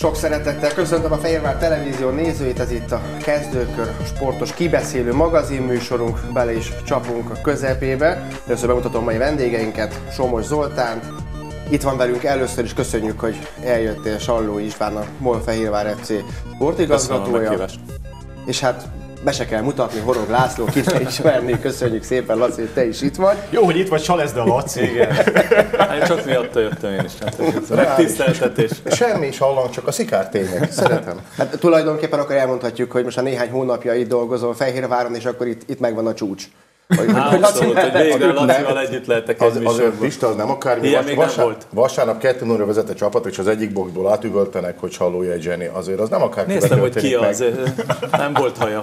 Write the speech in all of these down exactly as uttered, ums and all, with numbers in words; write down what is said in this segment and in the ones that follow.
Sok szeretettel köszöntöm a Fehérvár Televízió nézőit, ez itt a Kezdőkör, a sportos kibeszélő magazinműsorunk, bele is csapunk a közepébe. Először bemutatom mai vendégeinket, Somos Zoltán. Itt van velünk először is, köszönjük, hogy eljöttél, Sallói István, a MOL Fehérvár ef cé sportigazgatója. És hát be se kell mutatni, Horog László, ki ne ismerni, köszönjük szépen, Laci, hogy te is itt vagy. Jó, hogy itt vagy, Salesz, de a Laci. Igen. Hát csak miatta jöttem én is. Megtiszteltetés. Semmi is hallan, csak a szikártények. Szeretem. Hát tulajdonképpen akkor elmondhatjuk, hogy most a néhány hónapja itt dolgozol Fehérváron, és akkor itt, itt megvan a csúcs. Hogy, hát, hogy abszolút, hogy végre Lacival együtt lehetek egy műsorban. Az ötlista, az nem akármi. Ilyen még vasár, nem volt. Vasárnap kettő nullra vezet a csapat, és az egyik boxból átüvöltenek, hogy Sallói egy zseni. Azért az nem akármi. Néztem, hogy ki az. Nem volt haja.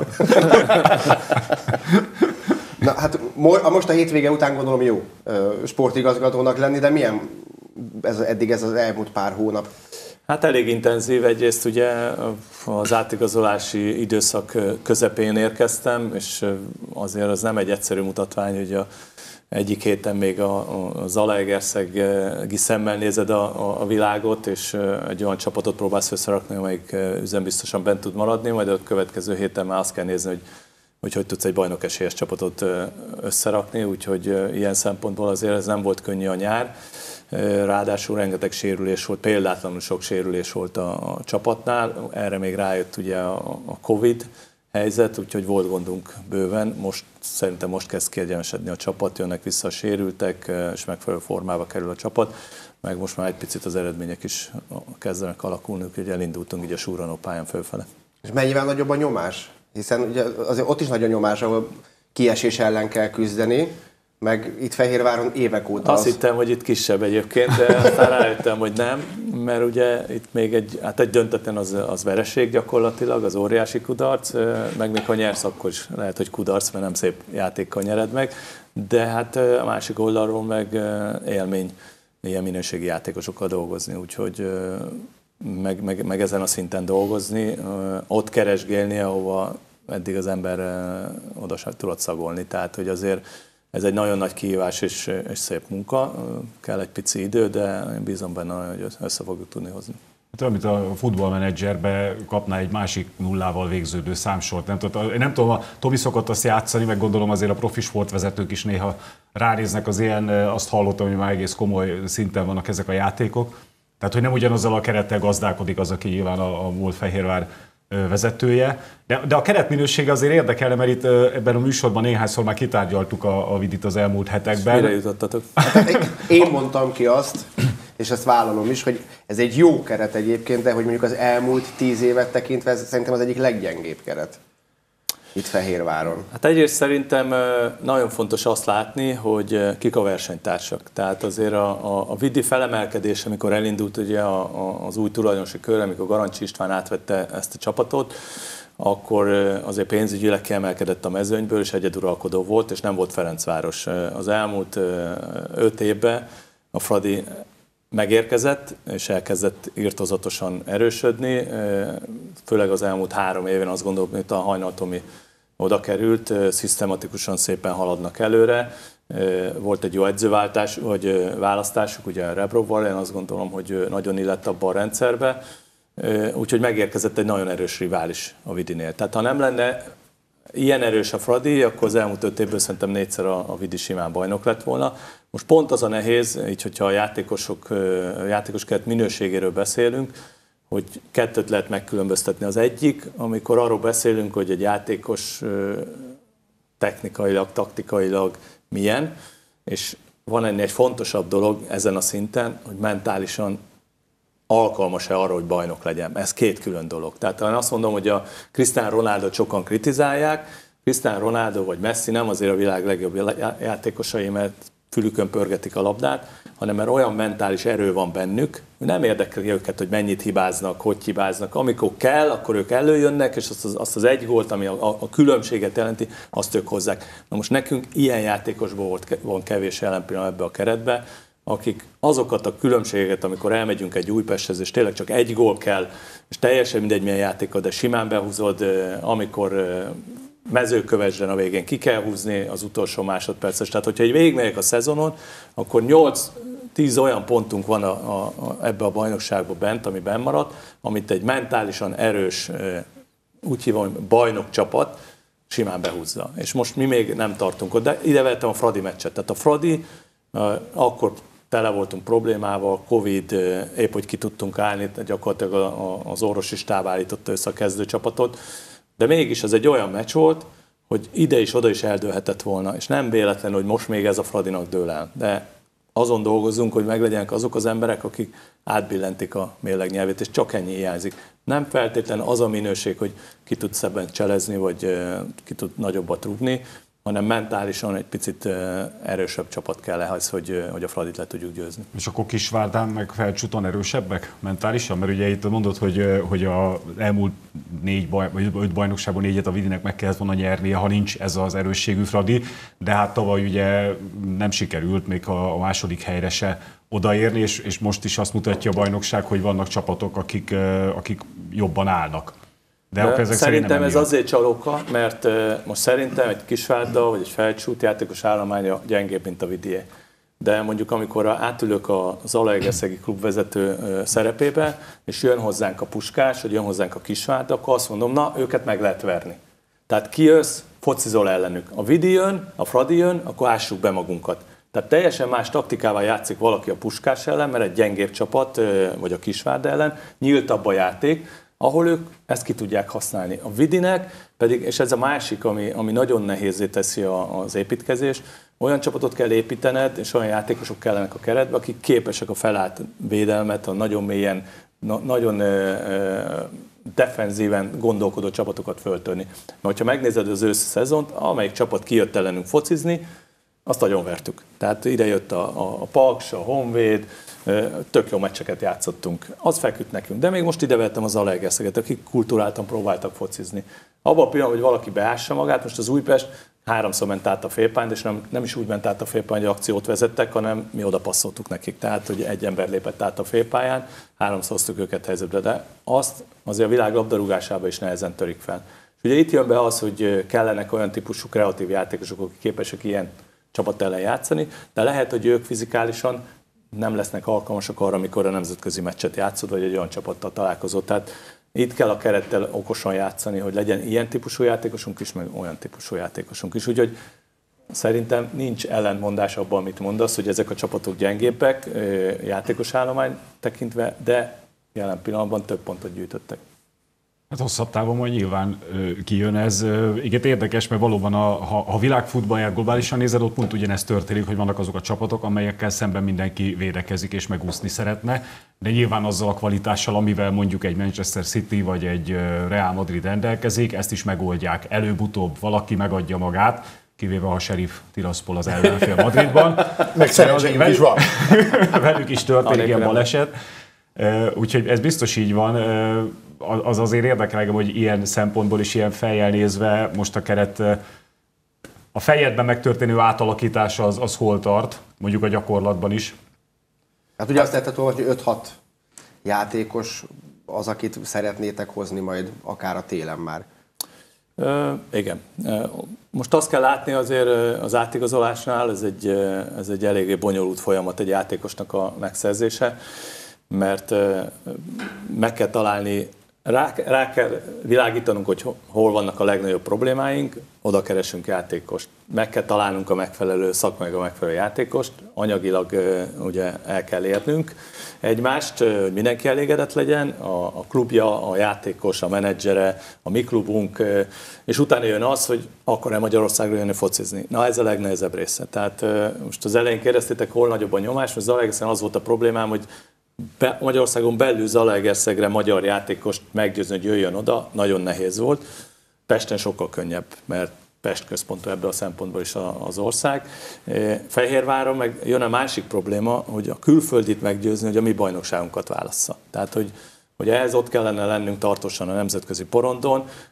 Na hát most a hétvége után gondolom jó sportigazgatónak lenni, de milyen ez, eddig ez az elmúlt pár hónap? Hát elég intenzív, egyrészt ugye az átigazolási időszak közepén érkeztem, és azért az nem egy egyszerű mutatvány, hogy a egyik héten még a, a Zalaegerszegi szemmel nézed a, a, a világot, és egy olyan csapatot próbálsz összerakni, amelyik üzembiztosan bent tud maradni, majd a következő héten már azt kell nézni, hogy hogy hogy tudsz egy bajnokesélyes csapatot összerakni, úgyhogy ilyen szempontból azért ez nem volt könnyű a nyár. Ráadásul rengeteg sérülés volt, példátlanul sok sérülés volt a, a csapatnál, erre még rájött ugye a, a Covid helyzet, úgyhogy volt gondunk bőven. Most szerintem most kezd kiegyenesedni a csapat, jönnek vissza a sérültek, és megfelelő formába kerül a csapat, meg most már egy picit az eredmények is kezdenek alakulni, úgyhogy elindultunk így a súranó pályán fölfele. És mennyivel nagyobb a nyomás? Hiszen ugye azért ott is nagy a nyomás, ahol kiesés ellen kell küzdeni, meg itt Fehérváron évek óta. Azt az... hittem, hogy itt kisebb egyébként, de aztán rájöttem, hogy nem, mert ugye itt még egy, hát egy döntetlen az, az vereség gyakorlatilag, az óriási kudarc, meg még ha nyersz, akkor is lehet, hogy kudarc, mert nem szép játékkal nyered meg, de hát a másik oldalról meg élmény ilyen minőségi játékosokkal dolgozni, úgyhogy meg, meg, meg ezen a szinten dolgozni, ott keresgélni, ahova eddig az ember oda sem tudott szagolni, tehát hogy azért ez egy nagyon nagy kihívás és, és szép munka, kell egy pici idő, de én bízom benne, hogy össze fogjuk tudni hozni. Tudom, mint a futballmenedzserbe kapná egy másik nullával végződő számsort. Nem tudom, nem tudom, a Tomi szokott azt játszani, meg gondolom azért a profi sportvezetők is néha ránéznek az ilyen, azt hallottam, hogy már egész komoly szinten vannak ezek a játékok. Tehát, hogy nem ugyanazzal a kerettel gazdálkodik az, aki nyilván a, a MOL Fehérvár vezetője. De, de a keretminősége azért érdekelne, mert itt ebben a műsorban néhányszor már kitárgyaltuk a, a vidit az elmúlt hetekben. Mire jutottatok? Én mondtam ki azt, és ezt vállalom is, hogy ez egy jó keret egyébként, de hogy mondjuk az elmúlt tíz évet tekintve ez szerintem az egyik leggyengébb keret itt Fehérváron. Hát egyrészt szerintem nagyon fontos azt látni, hogy kik a versenytársak. Tehát azért a, a, a vidi felemelkedés, amikor elindult ugye a, a, az új tulajdonosi kör, amikor Garancsi István átvette ezt a csapatot, akkor azért pénzügyileg kiemelkedett a mezőnyből, és egyeduralkodó volt, és nem volt Ferencváros. Az elmúlt öt évben a Fradi megérkezett, és elkezdett irtózatosan erősödni, főleg az elmúlt három éven azt gondolom, hogy a Hajnal Tomi oda került, szisztematikusan szépen haladnak előre. Volt egy jó edzőváltás, vagy választásuk, ugye Rebrovval, én azt gondolom, hogy nagyon illett abba a rendszerbe, úgyhogy megérkezett egy nagyon erős rivális a Vidinél. Tehát ha nem lenne ilyen erős a Fradi, akkor az elmúlt öt évből szerintem négyszer a, a Vidi simán bajnok lett volna. Most pont az a nehéz, így hogyha a játékosok, játékos keret minőségéről beszélünk, hogy kettőt lehet megkülönböztetni. Az egyik, amikor arról beszélünk, hogy egy játékos technikailag, taktikailag milyen, és van ennél egy fontosabb dolog ezen a szinten, hogy mentálisan alkalmas-e arra, hogy bajnok legyen. Ez két külön dolog. Tehát én azt mondom, hogy a Cristiano Ronaldot sokan kritizálják, Cristiano Ronaldo vagy Messi nem azért a világ legjobb játékosai, mert fülükön pörgetik a labdát, hanem mert olyan mentális erő van bennük, hogy nem érdekli őket, hogy mennyit hibáznak, hogy hibáznak. Amikor kell, akkor ők előjönnek, és azt az, azt az egy gólt, ami a, a különbséget jelenti, azt ők hozzák. Na most nekünk ilyen játékosból volt, van kevés jelen pillanat ebbe a keretbe, akik azokat a különbségeket, amikor elmegyünk egy Újpesthez, és tényleg csak egy gól kell, és teljesen mindegy milyen játékod, de simán behúzod, amikor Mezőkövesden a végén ki kell húzni az utolsó másodperces. Tehát, hogyha egy végigmegyek a szezonon, akkor nyolc tíz olyan pontunk van a, a, a, ebbe a bajnokságba bent, ami benn maradt, amit egy mentálisan erős, úgy hívom, hogy bajnok csapat simán behúzza. És most mi még nem tartunk ott, de ide vettem a Fradi meccset. Tehát a Fradi, akkor tele voltunk problémával, Covid, épp hogy ki tudtunk állni, gyakorlatilag az orvosi stáb állította össze a kezdőcsapatot, de mégis ez egy olyan meccs volt, hogy ide is, oda is eldőlhetett volna, és nem véletlen, hogy most még ez a Fradinak dől el. De azon dolgozunk, hogy meglegyenek azok az emberek, akik átbillentik a mérleg nyelvét, és csak ennyi hiányzik. Nem feltétlenül az a minőség, hogy ki tud szebben cselezni, vagy ki tud nagyobbat rúgni, hanem mentálisan egy picit erősebb csapat kell ehhez, hogy, hogy a Fradit le tudjuk győzni. És akkor Kisvárdán meg Felcsúton erősebbek mentálisan? Mert ugye itt mondod, hogy, hogy az elmúlt négy baj, vagy öt bajnokságban négyet a Vidinek meg kellett volna nyernie, ha nincs ez az erősségű Fradi, de hát tavaly ugye nem sikerült még a második helyre se odaérni, és, és most is azt mutatja a bajnokság, hogy vannak csapatok, akik, akik jobban állnak. De De ezek szerintem ez miatt. azért csalóka, mert uh, most szerintem egy Kisvárda vagy egy Felcsút játékos állománya gyengébb, mint a Vidié. De mondjuk amikor átülök a Zalaegerszegi klubvezető uh, szerepébe, és jön hozzánk a Puskás, vagy jön hozzánk a Kisvárda, akkor azt mondom, na, őket meg lehet verni. Tehát kijössz, focizol ellenük. A Vidi jön, a Fradi jön, akkor ássuk be magunkat. Tehát teljesen más taktikával játszik valaki a Puskás ellen, mert egy gyengébb csapat, uh, vagy a Kisvárda ellen, nyíltabb a játék, ahol ők ezt ki tudják használni. A Vidinek pedig, és ez a másik, ami, ami nagyon nehézzé teszi a, az építkezés, olyan csapatot kell építened, és olyan játékosok kellenek a keretbe, akik képesek a felállt védelmet, a nagyon mélyen, na, nagyon ö, ö, defenzíven gondolkodó csapatokat föltörni. Mert hogyha megnézed az őszi szezont, amelyik csapat kijött ellenünk focizni, azt nagyon vertük. Tehát ide jött a, a, a Paks, a Honvéd, tök jó meccseket játszottunk. Az feküdt nekünk. De még most ide vettem az Zalaegerszeget, akik kulturáltan próbáltak focizni. Abban a pillanatban, hogy valaki beássa magát, most az Újpest háromszor ment át a félpályán, és nem, nem is úgy ment át a félpályán, hogy akciót vezettek, hanem mi oda passzoltuk nekik. Tehát, hogy egy ember lépett át a félpályán, háromszor hoztuk őket helyzetbe. De azt azért a világ labdarúgásában is nehezen törik fel. És ugye itt jön be az, hogy kellenek olyan típusú kreatív játékosok, akik képesek ilyen csapat ellen játszani, de lehet, hogy ők fizikálisan nem lesznek alkalmasak arra, amikor a nemzetközi meccset játszod, vagy egy olyan csapattal találkozol. Tehát itt kell a kerettel okosan játszani, hogy legyen ilyen típusú játékosunk is, meg olyan típusú játékosunk is. Úgyhogy szerintem nincs ellentmondás abban, amit mondasz, hogy ezek a csapatok gyengébbek játékos állomány tekintve, de jelen pillanatban több pontot gyűjtöttek. Hát hosszabb távon majd nyilván ö, kijön ez. Ö, igen, érdekes, mert valóban a, ha a világfutballját globálisan nézed, ott pont ugyanezt történik, hogy vannak azok a csapatok, amelyekkel szemben mindenki védekezik és megúszni szeretne, de nyilván azzal a kvalitással, amivel mondjuk egy Manchester City vagy egy Real Madrid rendelkezik, ezt is megoldják. Előbb-utóbb valaki megadja magát, kivéve a Sheriff Tiraspol az ellenfél Madridban. Meg szerencsénk is van. Velük is történik ilyen baleset. Úgyhogy ez biztos így van. Az azért érdekel engem, hogy ilyen szempontból is ilyen fejjel nézve most a keret, a fejedben megtörténő átalakítás az, az hol tart, mondjuk a gyakorlatban is. Hát ugye azt lehetett olvasni, hogy öt-hat játékos az, akit szeretnétek hozni majd akár a télen már. Uh, igen. Most azt kell látni azért az átigazolásnál, ez egy, ez egy eléggé bonyolult folyamat egy játékosnak a megszerzése, mert meg kell találni, rá, rá kell világítanunk, hogy hol vannak a legnagyobb problémáink, oda keresünk játékost. Meg kell találnunk a megfelelő szakmai, a megfelelő játékost, anyagilag ugye el kell érnünk egymást, hogy mindenki elégedett legyen, a, a klubja, a játékos, a menedzsere, a mi klubunk, és utána jön az, hogy akkor-e Magyarországra jönni focizni. Na ez a legnehezebb része. Tehát most az elején kérdeztétek, hol nagyobb a nyomás, most Zalaegerszen az volt a problémám, hogy Be, Magyarországon belül Zalaegerszegre magyar játékost meggyőzni, hogy jöjjön oda, nagyon nehéz volt. Pesten sokkal könnyebb, mert Pest központú ebből a szempontból is az ország. Fehérváron meg jön a másik probléma, hogy a külföldit meggyőzni, hogy a mi bajnokságunkat válassza. Tehát, hogy, hogy ehhez ott kellene lennünk tartósan a nemzetközi porondon,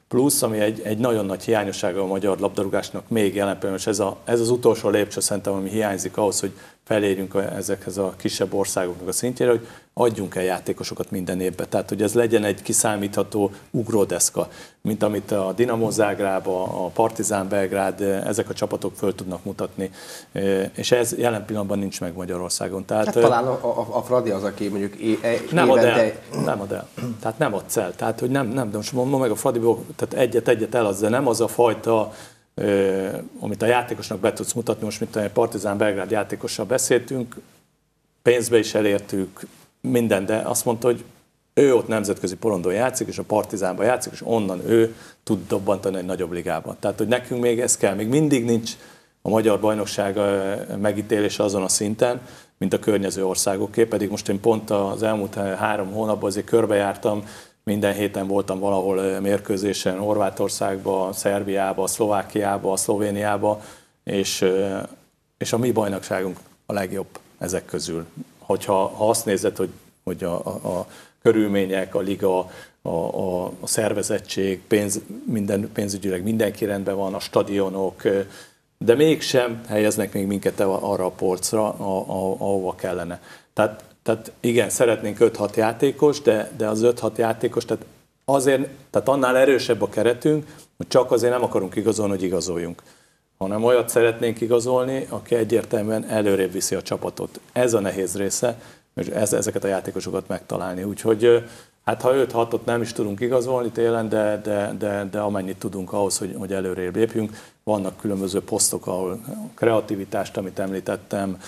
Plusz, ami egy, egy nagyon nagy hiányossága a magyar labdarúgásnak még jelen pillanatban, és ez, a, ez az utolsó lépcső szerintem, ami hiányzik ahhoz, hogy felérjünk a, ezekhez a kisebb országoknak a szintjére, hogy adjunk el játékosokat minden évben. Tehát, hogy ez legyen egy kiszámítható ugródeszka, mint amit a Dinamo Zágráb, a Partizán Belgrád, ezek a csapatok föl tudnak mutatni. És ez jelen pillanatban nincs meg Magyarországon. Tehát, hát talán a, a, a Fradi az, aki mondjuk é, é, nem ad el. évente... Nem ad el. Tehát nem adsz el. Tehát, hogy nem, nem, de most mondom meg a Fradiból, tehát egyet-egyet eladsz, de nem az a fajta, amit a játékosnak be tudsz mutatni, most mint a Partizán Belgrád játékossal beszéltünk, pénzbe is elértük, minden, de azt mondta, hogy ő ott nemzetközi porondon játszik, és a Partizánban játszik, és onnan ő tud dobbantani egy nagyobb ligában. Tehát, hogy nekünk még ez kell. Még mindig nincs a magyar bajnokság megítélése azon a szinten, mint a környező országoké, pedig most én pont az elmúlt három hónapban azért körbejártam, minden héten voltam valahol mérkőzésen, Horvátországba, Szerbiába, Szlovákiába, Szlovéniába, és, és a mi bajnokságunk a legjobb ezek közül. Hogyha ha azt nézed, hogy, hogy a, a, a körülmények, a liga, a, a, a szervezettség, pénz, minden, pénzügyileg mindenki rendben van, a stadionok, de mégsem helyeznek még minket arra a polcra, ahova kellene. Tehát Tehát igen, szeretnénk öt-hat játékos, de, de az öt-hat játékos, tehát azért, tehát annál erősebb a keretünk, hogy csak azért nem akarunk igazolni, hogy igazoljunk. Hanem olyat szeretnénk igazolni, aki egyértelműen előrébb viszi a csapatot. Ez a nehéz része, és ez, ezeket a játékosokat megtalálni. Úgyhogy hát ha öt-hatot nem is tudunk igazolni télen, de, de, de, de amennyit tudunk ahhoz, hogy, hogy előrébb lépjünk. Vannak különböző posztok, ahol kreativitást, amit említettem,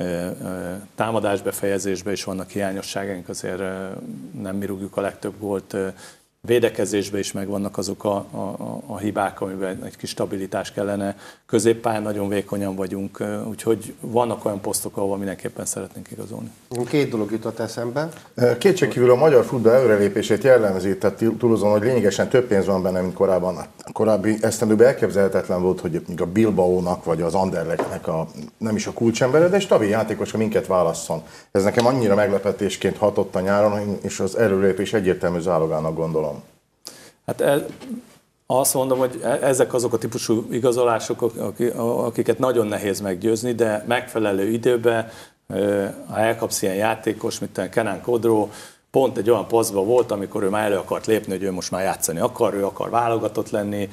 támadásbefejezésben is vannak hiányosságaink, azért nem mi rúgjuk a legtöbb gólt. Védekezésben is megvannak azok a, a, a hibák, amiben egy kis stabilitás kellene. Középpályán nagyon vékonyan vagyunk, úgyhogy vannak olyan posztok, ahol mindenképpen szeretnénk igazolni. Két dolog jutott eszembe. Kétségkívül a magyar futball előrelépését jellemzi, tehát túlozom, hogy lényegesen több pénz van benne, mint korábban. A korábbi esztendőben elképzelhetetlen volt, hogy a Bilbaónak vagy az Anderlechtnek a, nem is a kulcsembere, de egy stabil játékos, minket válasszon. Ez nekem annyira meglepetésként hatott a nyáron, és az előrelépés egyértelmű zálogának gondolom. Hát ez, azt mondom, hogy ezek azok a típusú igazolások, akiket nagyon nehéz meggyőzni, de megfelelő időben, ha elkapsz ilyen játékos, mint Kenan Kodró, pont egy olyan posztban volt, amikor ő már elő akart lépni, hogy ő most már játszani akar, ő akar válogatott lenni,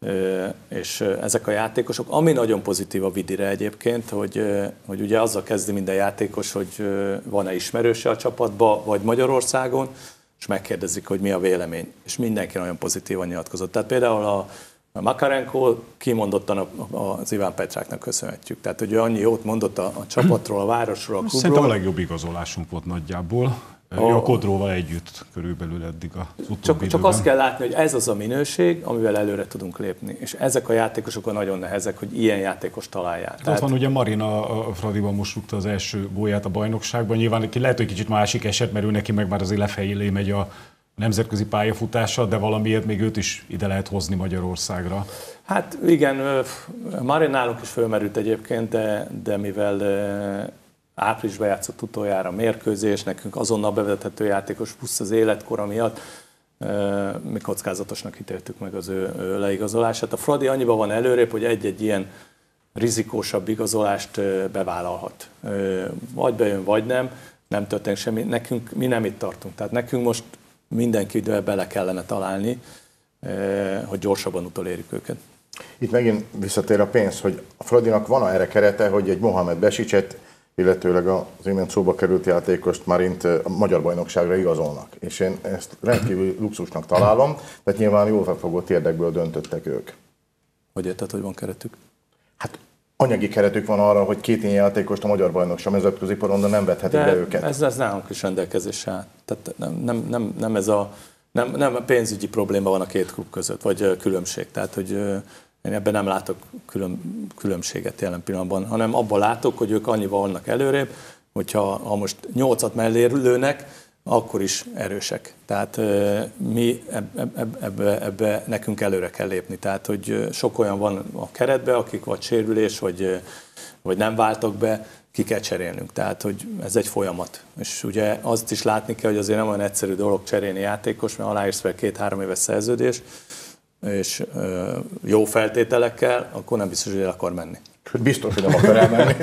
és ezek a játékosok, ami nagyon pozitív a Vidire egyébként, hogy, hogy ugye azzal kezdi minden játékos, hogy van-e ismerőse a csapatba, vagy Magyarországon, és megkérdezik, hogy mi a vélemény. És mindenki nagyon pozitívan nyilatkozott. Tehát például a Makarenko kimondottan az Iván Petráknak köszönhetjük. Tehát, hogy ő annyi jót mondott a, a csapatról, a városról, a klubról. Szerintem a legjobb igazolásunk volt nagyjából. A, a Kodróval együtt körülbelül eddig az utóbbi csak, időben. csak azt kell látni, hogy ez az a minőség, amivel előre tudunk lépni. És ezek a játékosok nagyon nehezek, hogy ilyen játékos találják. Tehát... Ott van ugye Marina a Fradiban most rúgta az első gólját a bajnokságban. Nyilván lehet, hogy kicsit másik eset, mert ő neki meg már azért lefelé megy a nemzetközi pályafutása, de valamiért még őt is ide lehet hozni Magyarországra. Hát igen, Marin nálunk is fölmerült egyébként, de, de mivel áprilisban játszott utoljára mérkőzés, nekünk azonnal bevezethető játékos plusz az életkora miatt, mi kockázatosnak ítéltük meg az ő, ő leigazolását. A Fradi annyiban van előrébb, hogy egy-egy ilyen rizikósabb igazolást bevállalhat. Vagy bejön, vagy nem, nem történik semmi. Nekünk, mi nem itt tartunk. Tehát nekünk most mindenkivel bele kellene találni, hogy gyorsabban utolérjük őket. Itt megint visszatér a pénz, hogy a Fradinak van erre kerete, hogy egy Mohamed Besicset, illetőleg az imént szóba került játékost Marint a magyar bajnokságra igazolnak. És én ezt rendkívül luxusnak találom, tehát nyilván jól felfogott érdekből döntöttek ők. Hogy érted, hogy van keretük? Hát anyagi keretük van arra, hogy két ilyen játékost a magyar bajnokság nemzetközi porondon nem vethetik de be őket. Ez, ez nálunk is rendelkezésre áll. Tehát nem, nem, nem, nem ez a nem, nem pénzügyi probléma van a két klub között, vagy különbség. Tehát, hogy én ebben nem látok külön, különbséget jelen pillanatban, hanem abban látok, hogy ők annyival vannak előrébb, hogyha ha most nyolcat mellé lőnek, akkor is erősek. Tehát mi ebbe, ebbe, ebbe nekünk előre kell lépni. Tehát, hogy sok olyan van a keretben, akik vagy sérülés, vagy, vagy nem váltak be, ki kell cserélnünk. Tehát, hogy ez egy folyamat. És ugye azt is látni kell, hogy azért nem olyan egyszerű dolog cserélni játékos, mert aláírsz fel két-három éves szerződés, és jó feltételekkel, akkor nem biztos, hogy el akar menni. Biztos, hogy nem akar elmenni.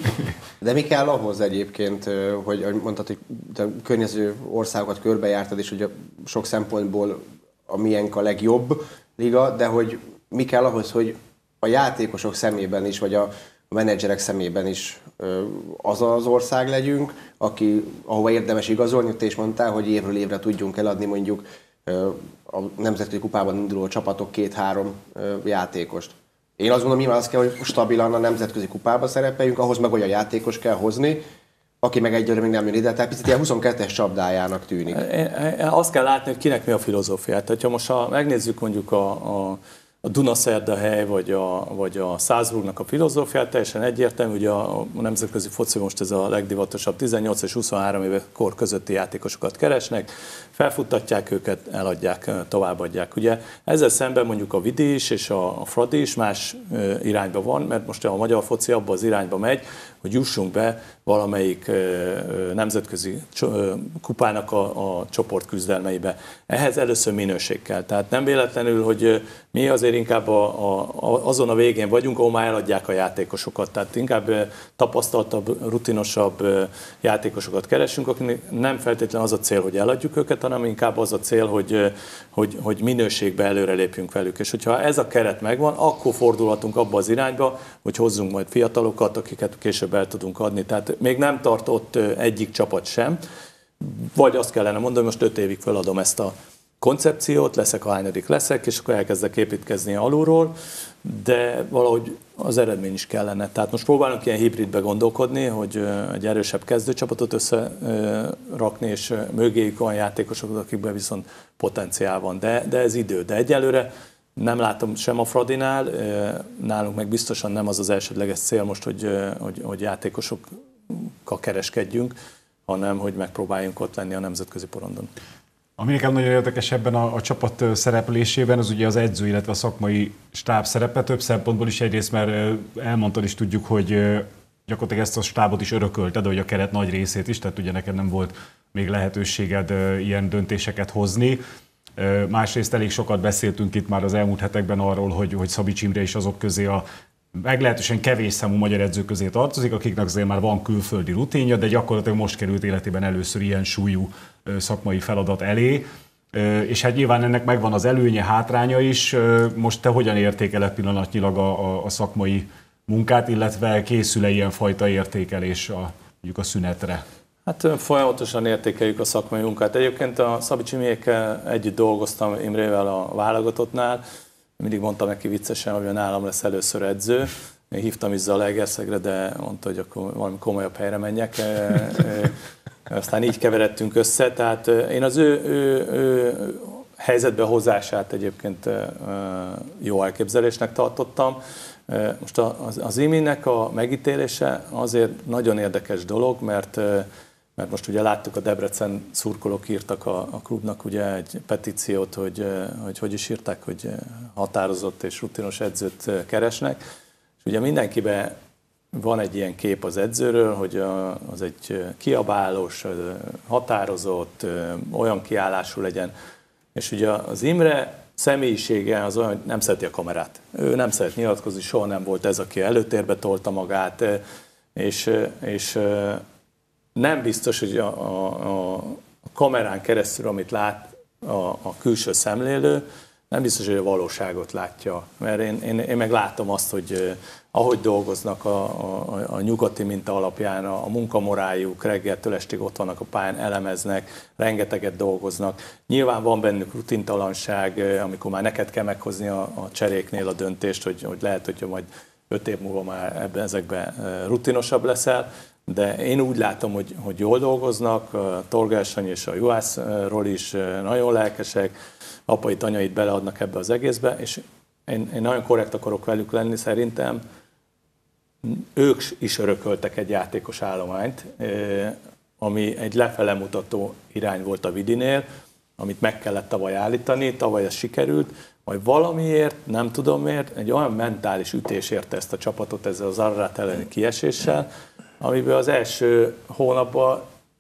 De mi kell ahhoz egyébként, hogy mondtad, hogy te környező országokat körbejártad, és hogy sok szempontból a miénk a legjobb liga, de hogy mi kell ahhoz, hogy a játékosok szemében is, vagy a menedzserek szemében is az az ország legyünk, aki, ahova érdemes igazolni, te is mondtál, hogy évről évre tudjunk eladni mondjuk a nemzetközi kupában induló csapatok két-három játékost. Én azt gondolom, nyilván az kell, hogy stabilan a nemzetközi kupába szerepeljünk, ahhoz meg olyan játékos kell hozni, aki meg egyelőre még nem jön ide, tehát picit ilyen huszonkettes csapdájának tűnik. Azt kell látni, hogy kinek mi a filozófiát. Tehát, ha most ha megnézzük mondjuk a, a, a Dunaszerdahely vagy a, vagy a Salzburgnak a filozófiát, teljesen egyértelmű, hogy a, a nemzetközi foci most ez a legdivatosabb tizennyolc és huszonhárom éve kor közötti játékosokat keresnek, felfuttatják őket, eladják, továbbadják. Ugye ezzel szemben mondjuk a Vidi is és a, a Fradi is más irányba van, mert most a magyar foci abba az irányba megy, hogy jussunk be valamelyik nemzetközi kupának a, a csoportküzdelmeibe. Ehhez először minőség kell. Tehát nem véletlenül, hogy mi azért inkább a, a, azon a végén vagyunk, ahol már eladják a játékosokat. Tehát inkább tapasztaltabb, rutinosabb játékosokat keresünk, akinek nem feltétlenül az a cél, hogy eladjuk őket, hanem inkább az a cél, hogy, hogy, hogy minőségbe előrelépjünk velük. És hogyha ez a keret megvan, akkor fordulhatunk abba az irányba, hogy hozzunk majd fiatalokat, akiket később el tudunk adni. Tehát még nem tart ott egyik csapat sem. Vagy azt kellene mondani, most öt évig feladom ezt a koncepciót, leszek a hányadik leszek, és akkor elkezdek építkezni alulról, de valahogy az eredmény is kellene. Tehát most próbálunk ilyen hibridbe gondolkodni, hogy egy erősebb kezdőcsapatot összerakni, és mögéjük olyan játékosokat, akikben viszont potenciál van. De, de ez idő. De egyelőre nem látom sem a Fradinál, nálunk meg biztosan nem az az elsődleges cél most, hogy, hogy, hogy játékosokkal kereskedjünk, hanem hogy megpróbáljunk ott lenni a nemzetközi porondon. Ami nekem nagyon érdekes ebben a, a csapat szereplésében, az ugye az edző, illetve a szakmai stáb szerepe több szempontból is. Egyrészt, mert elmondtad is tudjuk, hogy gyakorlatilag ezt a stábot is örökölted, hogy a keret nagy részét is, tehát ugye neked nem volt még lehetőséged ilyen döntéseket hozni. Másrészt elég sokat beszéltünk itt már az elmúlt hetekben arról, hogy, hogy Szabics Imre is azok közé a meglehetősen kevés számú magyar edző közé tartozik, akiknek azért már van külföldi rutinja, de gyakorlatilag most került életében először ilyen súlyú szakmai feladat elé. És hát nyilván ennek megvan az előnye, hátránya is. Most te hogyan értékeled pillanatnyilag a, a, a szakmai munkát, illetve készül-e ilyen fajta értékelés a, mondjuk a szünetre? Hát folyamatosan értékeljük a szakmai munkát. Egyébként a Szabics Imrékkel együtt dolgoztam Imrével a válogatottnál. Mindig mondtam neki viccesen, hogy nálam lesz először edző. Én hívtam is Zalaegerszegre, de mondta, hogy akkor valami komolyabb helyre menjek. Aztán így keveredtünk össze. Tehát én az ő, ő, ő helyzetbe hozását egyébként jó elképzelésnek tartottam. Most az, az Iminek a megítélése azért nagyon érdekes dolog, mert mert most ugye láttuk, a Debrecen szurkolók írtak a, a klubnak ugye egy petíciót, hogy, hogy hogy is írták, hogy határozott és rutinos edzőt keresnek. És ugye mindenkiben van egy ilyen kép az edzőről, hogy az egy kiabálós, határozott, olyan kiállású legyen. És ugye az Imre személyisége az olyan, hogy nem szereti a kamerát. Ő nem szeret nyilatkozni, soha nem volt ez, aki előtérbe tolta magát, és, és nem biztos, hogy a, a, a kamerán keresztül, amit lát a, a külső szemlélő, nem biztos, hogy a valóságot látja. Mert én, én, én meg látom azt, hogy ahogy dolgoznak a, a, a nyugati minta alapján, a, a munkamoráljuk, reggeltől estig ott vannak a pályán, elemeznek, rengeteget dolgoznak. Nyilván van bennük rutintalanság, amikor már neked kell meghozni a, a cseréknél a döntést, hogy, hogy lehet, hogyha majd öt év múlva már ebben, ezekben rutinosabb leszel. De én úgy látom, hogy, hogy jól dolgoznak, a Torgásany és a Juhászról is nagyon lelkesek, apait, anyait beleadnak ebbe az egészbe, és én, én nagyon korrekt akarok velük lenni, szerintem ők is örököltek egy játékos állományt, ami egy lefele mutató irány volt a Vidinél, amit meg kellett tavaly állítani, tavaly ez sikerült, majd valamiért, nem tudom miért, egy olyan mentális ütés érte ezt a csapatot ezzel az Ararat elleni kieséssel, amiben az első hónapban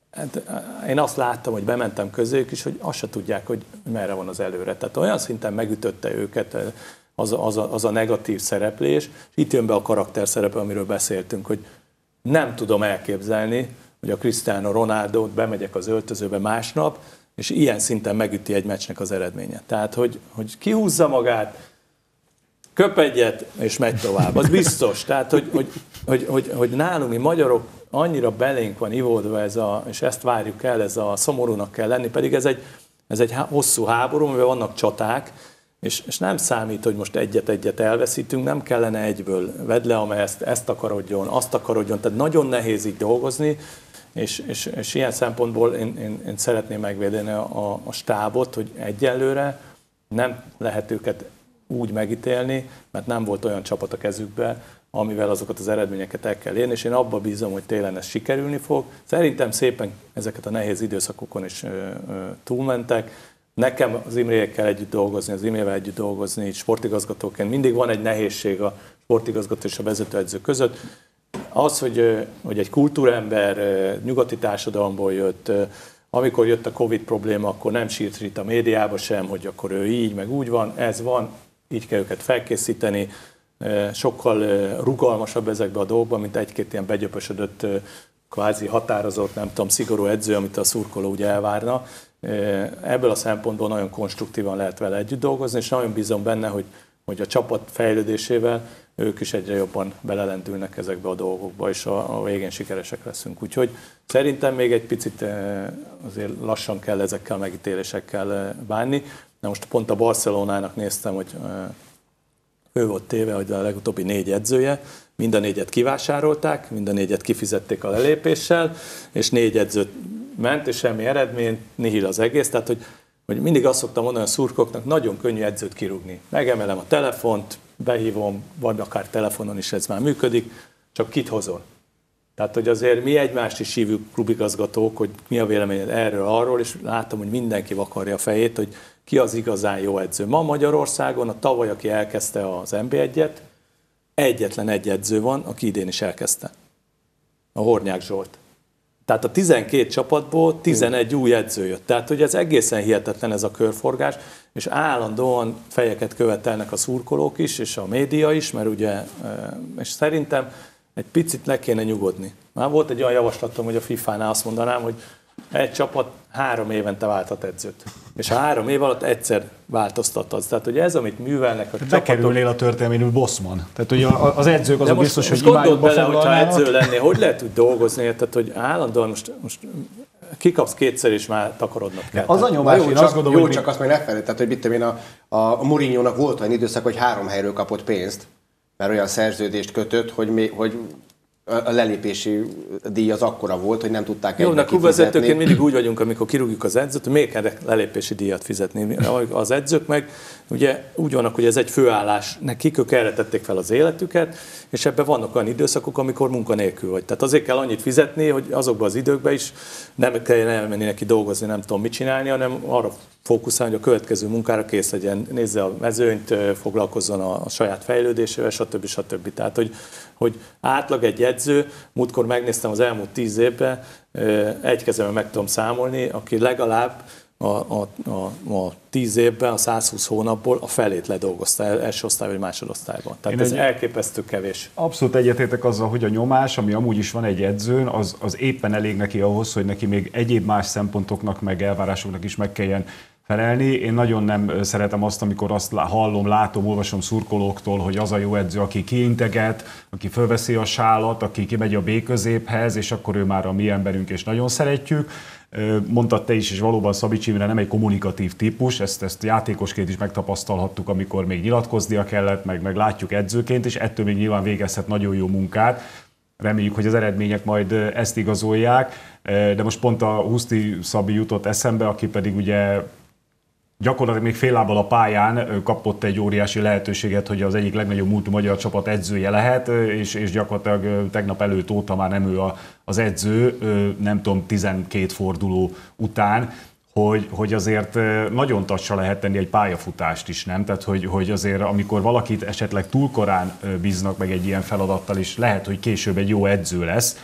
Hát, én azt láttam, hogy bementem közéjük is, hogy azt se tudják, hogy merre van az előre. Tehát olyan szinten megütötte őket az a, az a, az a negatív szereplés, és itt jön be a karakter szerepe, amiről beszéltünk, hogy nem tudom elképzelni, hogy a Cristiano Ronaldót bemegyek az öltözőbe másnap, és ilyen szinten megüti egy meccsnek az eredménye. Tehát, hogy, hogy kihúzza magát, köp egyet, és megy tovább. Az biztos. Tehát, hogy, hogy, hogy, hogy, hogy nálunk mi magyarok annyira belénk van ivódva, ez a, és ezt várjuk el, ez a szomorúnak kell lenni, pedig ez egy, ez egy hosszú háború, amiben vannak csaták, és, és nem számít, hogy most egyet-egyet elveszítünk, nem kellene egyből vedd le, amely ezt, ezt akarodjon, azt akarodjon, tehát nagyon nehéz így dolgozni, és, és, és ilyen szempontból én, én, én szeretném megvédeni a, a stábot, hogy egyelőre nem lehet őket úgy megítélni, mert nem volt olyan csapat a kezükbe, amivel azokat az eredményeket el kell érni, és én abba bízom, hogy télen ez sikerülni fog. Szerintem szépen ezeket a nehéz időszakokon is ö, ö, túlmentek. Nekem az Imrékkel együtt dolgozni, az Imrével együtt dolgozni, így sportigazgatóként mindig van egy nehézség a sportigazgató és a vezetőedző között. Az, hogy, hogy egy kultúrember nyugati társadalomból jött, amikor jött a Covid probléma, akkor nem sírt itt a médiába sem, hogy akkor ő így, meg úgy van, ez van, így kell őket felkészíteni, sokkal rugalmasabb ezekben a dolgokban, mint egy-két ilyen begyöpösödött, kvázi határozott, nem tudom, szigorú edző, amit a szurkoló ugye elvárna. Ebből a szempontból nagyon konstruktívan lehet vele együtt dolgozni, és nagyon bízom benne, hogy, hogy a csapat fejlődésével ők is egyre jobban belelendülnek ezekbe a dolgokba, és a, a végén sikeresek leszünk. Úgyhogy szerintem még egy picit azért lassan kell ezekkel a megítélésekkel bánni. Na most pont a Barcelonának néztem, hogy ő volt téve, hogy a legutóbbi négy edzője, mind a négyet kivásárolták, mind a négyet kifizették a lelépéssel, és négy edzőt ment, és semmi eredmény, nihil az egész. Tehát, hogy, hogy mindig azt szoktam mondani a szurkolóknak, nagyon könnyű edzőt kirúgni. Megemelem a telefont, behívom, vagy akár telefonon is ez már működik, csak kit hozol. Tehát, hogy azért mi egymást is hívjuk klubigazgatók, hogy mi a véleményed erről, arról, és látom, hogy mindenki vakarja a fejét, hogy ki az igazán jó edző. Ma Magyarországon a tavaly, aki elkezdte az en bé egyet, egyetlen egy edző van, aki idén is elkezdte. A Hornyák Zsolt. Tehát a tizenkét csapatból tizenegy új edző jött. Tehát, hogy ez egészen hihetetlen ez a körforgás, és állandóan fejeket követelnek a szurkolók is, és a média is, mert ugye, és szerintem egy picit le kéne nyugodni. Már volt egy olyan javaslatom, hogy a fifánál azt mondanám, hogy egy csapat három évente válthat edzőt. És a három év alatt egyszer változtathatsz. Tehát, hogy ez, amit művelnek a csapatok... Bekerülnél a történelméből Bosman. Tehát, hogy az edzők azok most, biztos, most hogy imádjuk bele, hogyha edző lennél, hogy lehet úgy dolgozni, tehát, hogy állandóan most, most kikapsz kétszer, és már takarodnak kell. Az a nyomás, jó, én csak, azt gondolom, jó, hogy... csak azt meg ne felejt, tehát, hogy mit tudom én, a, a Mourinho-nak volt olyan időszak, hogy három helyről kapott pénzt, mert olyan szerződést kötött, hogy, mi, hogy a lelépési díj az akkora volt, hogy nem tudták egybe kifizetni. Jó, de klubvezetőként mindig úgy vagyunk, amikor kirúgjuk az edzőt, hogy miért kell lelépési díjat fizetni. Az edzők meg ugye úgy vannak, hogy ez egy főállás nekik, ők erre tették fel az életüket, és ebben vannak olyan időszakok, amikor munkanélkül vagy. Tehát azért kell annyit fizetni, hogy azokban az időkben is nem kell elmenni neki dolgozni, nem tudom mit csinálni, hanem arra fókuszálni, hogy a következő munkára kész legyen, nézze a mezőnyt, foglalkozzon a, a saját fejlődésével, stb. stb. Tehát, hogy, hogy átlag egy edző, múltkor megnéztem az elmúlt tíz évben, egy kezemben meg tudom számolni, aki legalább a, a, a, a tíz évben, a százhúsz hónapból a felét ledolgozta első osztály vagy másodosztályban. Tehát Én ez egy... elképesztő kevés. Abszolút egyetértek azzal, hogy a nyomás, ami amúgy is van egy edzőn, az, az éppen elég neki ahhoz, hogy neki még egyéb más szempontoknak, meg elvárásoknak is meg kelljen felelni. Én nagyon nem szeretem azt, amikor azt hallom, látom, olvasom szurkolóktól, hogy az a jó edző, aki kiinteget, aki fölveszi a sálat, aki kimegy a B-középhez, és akkor ő már a mi emberünk, és nagyon szeretjük. Mondtad te is, és valóban Szabics Imre nem egy kommunikatív típus, ezt, ezt játékosként is megtapasztalhattuk, amikor még nyilatkoznia kellett, meg, meg látjuk edzőként, és ettől még nyilván végezhet nagyon jó munkát. Reméljük, hogy az eredmények majd ezt igazolják, de most pont a Huszti Szabi jutott eszembe, aki pedig ugye gyakorlatilag még fél lábbal a pályán kapott egy óriási lehetőséget, hogy az egyik legnagyobb múltú magyar csapat edzője lehet, és, és gyakorlatilag tegnap előtt óta már nem ő az edző, nem tudom, tizenkét forduló után, hogy, hogy azért nagyon tacsa lehet tenni egy pályafutást is, nem? Tehát, hogy, hogy azért amikor valakit esetleg túl korán bíznak meg egy ilyen feladattal is, lehet, hogy később egy jó edző lesz,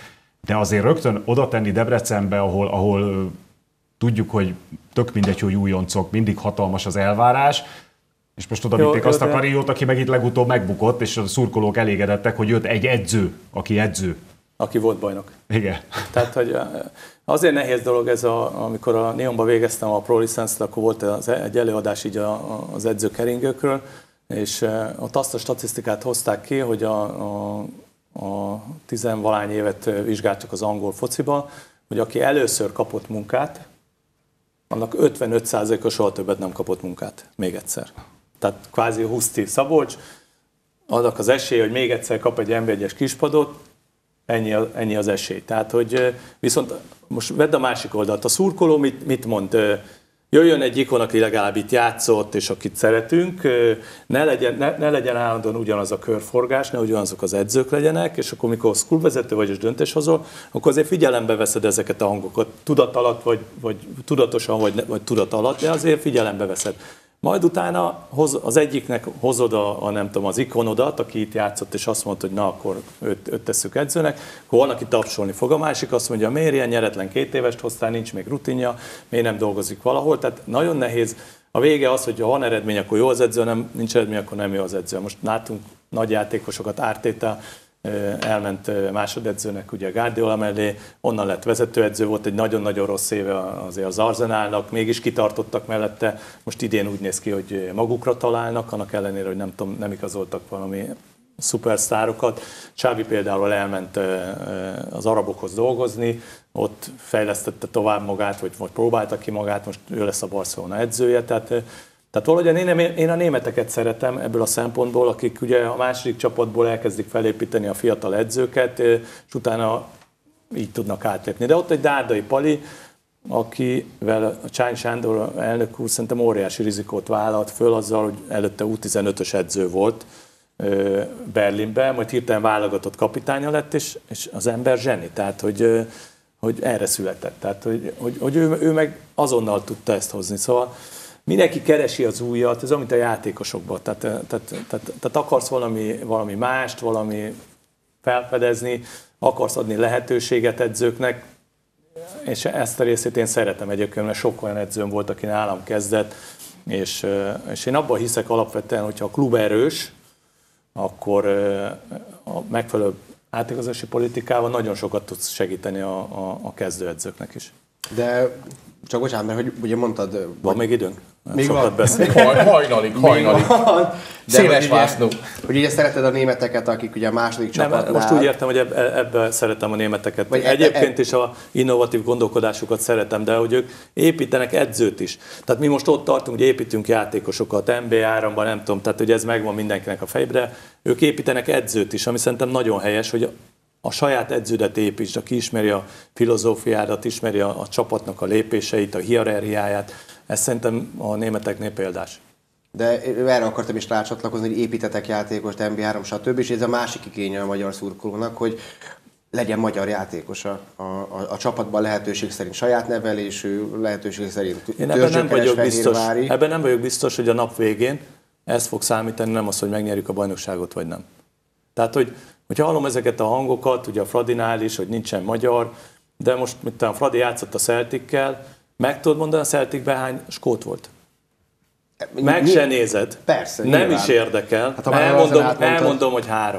de azért rögtön oda tenni Debrecenbe, ahol, ahol tudjuk, hogy tök mindegy, hogy újoncok, mindig hatalmas az elvárás, és most oda vitték azt a Kariót, aki meg itt legutóbb megbukott, és a szurkolók elégedettek, hogy jött egy edző, aki edző. Aki volt bajnok. Igen. Tehát, hogy azért nehéz dolog ez, a, amikor a Neonban végeztem a Pro License-t, akkor volt az, egy előadás így a, az edzőkeringőkről, és ott azt a statisztikát hozták ki, hogy a, a, a tizenvalány évet vizsgáltak az angol fociba, hogy aki először kapott munkát, annak ötvenöt százaléka soha többet nem kapott munkát, még egyszer. Tehát kvázi Huszti Szabolcs, annak az esély, hogy még egyszer kap egy en bé egyes kispadot, ennyi, ennyi az esély. Tehát, hogy viszont most vedd a másik oldalt, a szurkoló mit, mit mond? Jöjjön egy ikon, aki legalább itt játszott, és akit szeretünk, ne legyen, ne, ne legyen állandóan ugyanaz a körforgás, ne ugyanazok az edzők legyenek, és akkor, mikor szkulvezető vagy és döntéshozol, akkor azért figyelembe veszed ezeket a hangokat, tudat alatt, vagy, vagy tudatosan, vagy, vagy tudat alatt, de azért figyelembe veszed. Majd utána hoz, az egyiknek hozod a, a, nem tudom, az ikonodat, aki itt játszott, és azt mondta, hogy na, akkor őt, őt tesszük edzőnek, akkor van, aki tapsolni fog. A másik azt mondja, miért ilyen nyeretlen két évest hoztál, nincs még rutinja, miért nem dolgozik valahol. Tehát nagyon nehéz. A vége az, hogy ha van eredmény, akkor jó az edző, nem, nincs eredmény, akkor nem jó az edző. Most látunk nagy játékosokat, Arteta elment másodedzőnek ugye Guardiola mellé, onnan lett vezetőedző, volt egy nagyon-nagyon rossz éve azért az Arsenalnak, mégis kitartottak mellette, most idén úgy néz ki, hogy magukra találnak, annak ellenére, hogy nem tudom, nem igazoltak valami szupersztárokat. Xavi például elment az arabokhoz dolgozni, ott fejlesztette tovább magát, vagy, vagy próbálta ki magát, most ő lesz a Barcelona edzője, tehát Tehát valahogy én, én a németeket szeretem ebből a szempontból, akik ugye a második csapatból elkezdik felépíteni a fiatal edzőket, és utána így tudnak átlépni. De ott egy Dárdai Pali, akivel a Csány Sándor elnök úr szerintem óriási rizikót vállalt föl azzal, hogy előtte U tizenötös edző volt Berlinben, majd hirtelen válogatott kapitánya lett, és, és az ember zseni. Tehát, hogy, hogy erre született. Tehát, hogy, hogy, hogy ő, ő meg azonnal tudta ezt hozni. Szóval mindenki keresi az újat, ez amit a játékosokban. Tehát, tehát, tehát, tehát akarsz valami, valami mást, valami felfedezni, akarsz adni lehetőséget edzőknek, és ezt a részét én szeretem egyébként, mert sok olyan edzőm volt, aki nálam kezdett, és, és én abban hiszek alapvetően, hogyha a klub erős, akkor a megfelelő átigazolási politikával nagyon sokat tudsz segíteni a, a, a kezdőedzőknek is. De csak bocsánat, mert hogy ugye mondtad... Van még időnk? Még sokat van. beszélünk. Haj, hajnalig, hajnalig. Széles vásznú. Hogy ugye szereted a németeket, akik ugye a második csapatnál... Nem, most úgy értem, hogy ebben szeretem a németeket. Vagy egyébként is a innovatív gondolkodásukat szeretem, de hogy ők építenek edzőt is. Tehát mi most ott tartunk, hogy építünk játékosokat, en bé á-ban, nem tudom, tehát hogy ez megvan mindenkinek a fejében, ők építenek edzőt is, ami szerintem nagyon helyes, hogy a saját edződet építsd, aki ismeri a filozófiádat, ismeri a, a csapatnak a lépéseit, a hierarchiáját. Ez szerintem a németeknél példás. De erre akartam is rácsatlakozni, hogy építetek játékost, en bé három, stb. És ez a másik igénye a magyar szurkolónak, hogy legyen magyar játékos a, a, a, a csapatban lehetőség szerint saját nevelésű, lehetőség szerint Én ebben nem vagyok biztos, ebben nem vagyok biztos, hogy a nap végén ez fog számítani, nem az, hogy megnyerjük a bajnokságot, vagy nem. Tehát, hogy hogyha hallom ezeket a hangokat, ugye a Fradinál is, hogy nincsen magyar, de most, mint a Fradi játszott a Celtickel, meg tudod mondani a Celticben hány skót volt? Meg mi? Se nézed. Persze. Nem nyilván. Is érdekel. Hát, elmondom, elmondom, hogy három.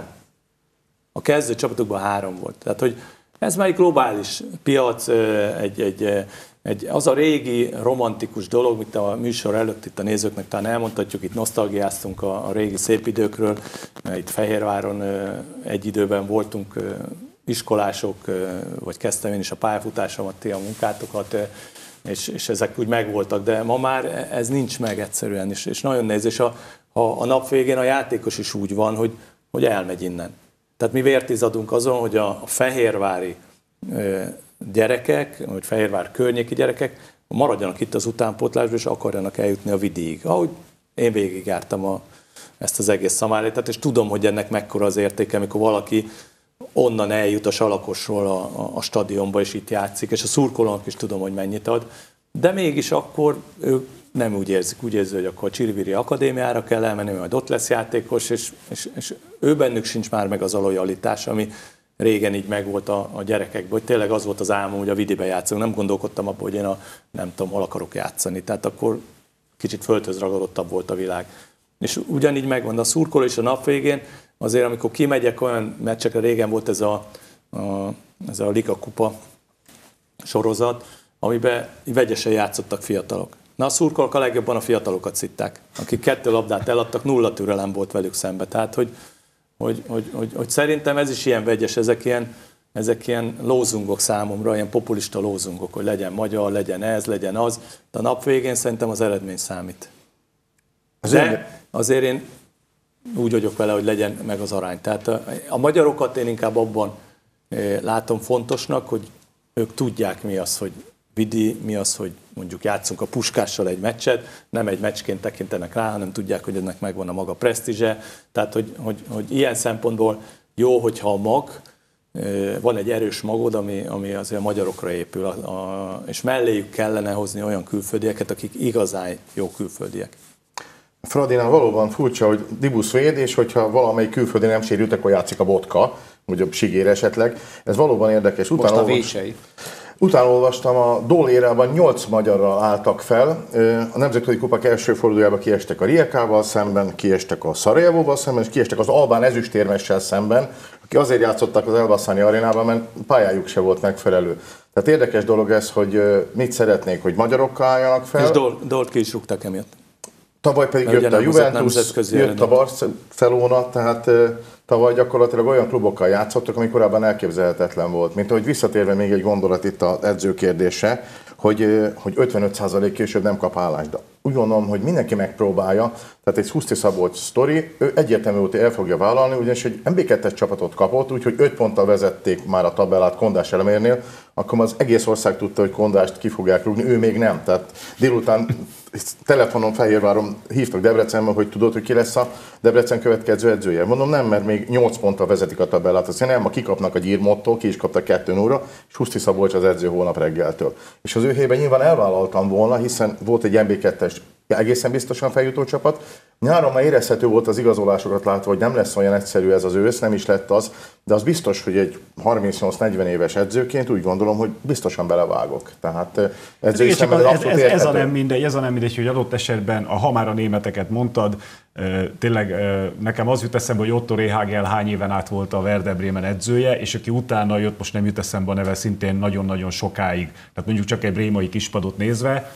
A kezdő csapatokban három volt. Tehát, hogy ez már egy globális piac, egy, egy, egy, az a régi romantikus dolog, mint a műsor előtt itt a nézőknek talán elmondhatjuk, itt nosztalgiáztunk a, a régi szép időkről, itt Fehérváron egy időben voltunk iskolások, vagy kezdtem én is a pályafutásomat, ti a munkátokat, és, és ezek úgy megvoltak, de ma már ez nincs meg egyszerűen, és, és nagyon nehéz, és a, a, a nap végén a játékos is úgy van, hogy, hogy elmegy innen. Tehát mi vértizadunk azon, hogy a, a fehérvári ö, gyerekek, vagy Fehérvár környéki gyerekek maradjanak itt az utánpótlásban, és akarjanak eljutni a Vidiig. Ahogy én végigjártam a, ezt az egész Szamálétát, és tudom, hogy ennek mekkora az értéke, amikor valaki onnan eljut a Salakosról a, a, a stadionba, és itt játszik, és a szurkolónak is tudom, hogy mennyit ad, de mégis akkor ők nem úgy érzik, úgy érzi, hogy akkor a Csiriviri Akadémiára kell elmenni, majd ott lesz játékos, és, és, és ő bennük sincs már meg az a lojalitás, ami régen így megvolt a, a gyerekekben, hogy tényleg az volt az álmom, hogy a vidibe játszunk. Nem gondolkodtam abban, hogy én a, nem tudom, hol akarok játszani. Tehát akkor kicsit földhöz ragadottabb volt a világ. És ugyanígy megvan a szurkoló és a nap végén, azért amikor kimegyek olyan meccsekre, régen volt ez a, a, ez a Liga Kupa sorozat, amiben vegyesen játszottak fiatalok. Na a szurkolók a legjobban a fiatalokat szitták, akik kettő labdát eladtak, nulla türelem volt velük szembe. Tehát, hogy, hogy, hogy, hogy, hogy szerintem ez is ilyen vegyes, ezek ilyen, ezek ilyen lózungok számomra, ilyen populista lózungok, hogy legyen magyar, legyen ez, legyen az, de a nap végén szerintem az eredmény számít. De azért én úgy vagyok vele, hogy legyen meg az arány. Tehát a, a magyarokat én inkább abban látom fontosnak, hogy ők tudják, mi az, hogy vidi, mi az, hogy mondjuk játszunk a Puskással egy meccset, nem egy meccsként tekintenek rá, hanem tudják, hogy ennek megvan a maga presztízse. Tehát, hogy, hogy, hogy ilyen szempontból jó, hogyha a mag, van egy erős magod, ami, ami azért a magyarokra épül, a, a, és melléjük kellene hozni olyan külföldieket, akik igazán jó külföldiek. Fradinál valóban furcsa, hogy Dibusz véd, és hogyha valamelyik külföldi nem sérült, akkor játszik a Botka, vagy a Sigér esetleg. Ez valóban érdekes. Most utána a Vései. Utána olvastam, a Dól érában nyolc magyarral álltak fel. A Nemzetközi Kupák első fordulójában kiestek a Rijekával szemben, kiestek a Szarajevóval szemben, és kiestek az albán ezüstérmessel szemben, aki azért játszottak az Elbassani arénában, mert pályájuk se volt megfelelő. Tehát érdekes dolog ez, hogy mit szeretnék, hogy magyarokkal álljanak fel. És Dol, Dolt ki is rúgtak emiatt. Tavaly pedig jött a Juventus, jött a Barcelona, tehát tavaly gyakorlatilag olyan klubokkal játszottak, ami korábban elképzelhetetlen volt. Mint ahogy visszatérve még egy gondolat itt az edzőkérdése, hogy, hogy ötvenöt százalék később nem kap állást. De úgy gondolom, hogy mindenki megpróbálja, tehát egy Huszti Szabolcs sztori, ő egyértelmű volt, hogy el fogja vállalni, ugyanis egy em bé kettes csapatot kapott, úgyhogy öt ponttal vezették már a tabellát Kondás Elemérnél, akkor az egész ország tudta, hogy Kondást ki fogják rúgni, ő még nem. Tehát délután telefonon Fehérváron hívtak Debrecenbe, hogy tudod, hogy ki lesz a Debrecen következő edzője. Mondom, nem, mert még nyolc ponttal vezetik a tabellát. Azt nem, ma kikapnak a Gyirmottól, ki is kaptak kettő nulla, és Huszti Szabolcs az edző holnap reggeltől. És az ő helyében nyilván elvállaltam volna, hiszen volt egy em bé kettes egészen biztosan feljutó csapat. Nyáron már érezhető volt az igazolásokat látva, hogy nem lesz olyan egyszerű ez az ősz, nem is lett az, de az biztos, hogy egy harmincnyolc-negyven éves edzőként úgy gondolom, hogy biztosan belevágok. Tehát edzői ez, szemben ez, ez, ez a nem érthető. mindegy, ez a nem mindegy, hogy adott esetben, a, ha már a németeket mondtad, tényleg nekem az jut eszembe, hogy Otto Rehhagel hány éven át volt a Werder Bremen edzője, és aki utána jött, most nem jut eszembe a neve, szintén nagyon-nagyon sokáig. Tehát mondjuk csak egy brémai kispadot nézve,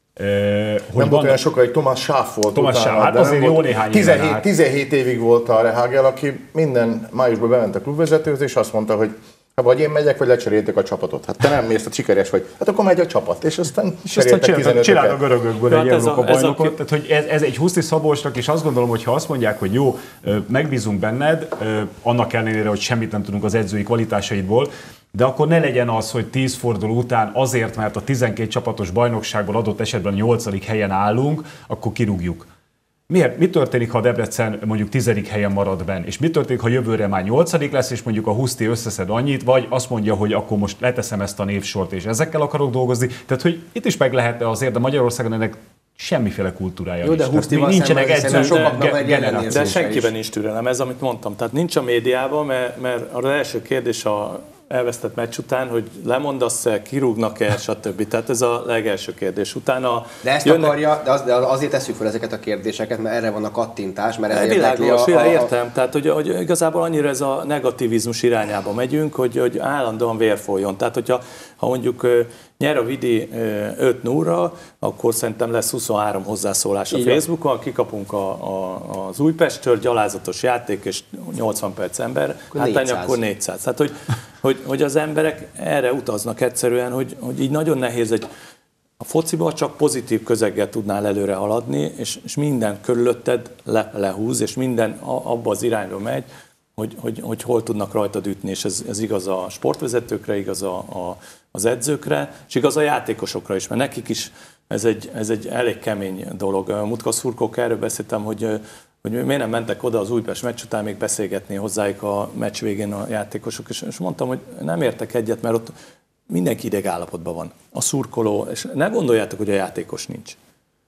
Uh, nem volt olyan sokáig, Thomas Schaaf volt Thomas utána, Schaaf, hát azért jó néhány tizenhét, tizenhét évig volt a Rehhagel, aki minden májusban bement a klubvezetőhöz, és azt mondta, hogy ha vagy én megyek, vagy lecseréltek a csapatot. Hát te nem mész, hát sikeres vagy. Hát akkor megy a csapat, és aztán és aztán csinálnak a görögökből egy Európa bajnokot. Tehát, hogy ez, ez egy Huszti Szabolcsnak, és azt gondolom, hogy ha azt mondják, hogy jó, megbízunk benned, annak ellenére, hogy semmit nem tudunk az edzői kvalitásaidból, de akkor ne legyen az, hogy tíz forduló után azért, mert a tizenkét csapatos bajnokságból adott esetben a nyolcadik helyen állunk, akkor kirúgjuk. Miért? Mi történik, ha a Debrecen mondjuk tizedik helyen marad benn? És mi történik, ha jövőre már nyolcadik lesz, és mondjuk a Huszti összeszed annyit, vagy azt mondja, hogy akkor most leteszem ezt a névsort, és ezekkel akarok dolgozni? Tehát, hogy itt is meg lehetne azért, de Magyarországon ennek semmiféle kultúrája jó, de nincs. Nincsenek edző generációk. De senkiben nincs türelem, ez amit mondtam. Tehát nincs a médiában, mert, mert az első kérdés a elvesztett meccs után, hogy lemondasz-e, kirúgnak-e, stb. Tehát ez a legelső kérdés. Utána de ezt jönnek... akarja, de, az, de azért tesszük fel ezeket a kérdéseket, mert erre van a kattintás, mert ez érdekli a... a... Értem, tehát hogy, hogy igazából annyira ez a negativizmus irányába megyünk, hogy, hogy állandóan vér folyjon. Tehát hogyha ha mondjuk nyer a Vidi öt nullra, akkor szerintem lesz huszonhárom hozzászólás a Facebookon, kikapunk a, a, az Újpesttől, gyalázatos játék és nyolcvan perc ember, akkor hát négyszáz. Akkor négyszáz. Tehát, hogy, hogy, hogy az emberek erre utaznak egyszerűen, hogy, hogy így nagyon nehéz egy a fociban csak pozitív közeggel tudnál előre haladni, és, és minden körülötted le, lehúz, és minden abba az irányba megy, hogy, hogy, hogy hol tudnak rajtad ütni, és ez, ez igaz a sportvezetőkre, igaz a, a, az edzőkre, és igaz a játékosokra is, mert nekik is ez egy, ez egy elég kemény dolog. Mutka szurkolók, erről beszéltem, hogy, hogy miért nem mentek oda az Újpest meccs után még beszélgetni hozzájuk a meccs végén a játékosok, és, és mondtam, hogy nem értek egyet, mert ott mindenki ideg állapotban van. A szurkoló, és ne gondoljátok, hogy a játékos nincs.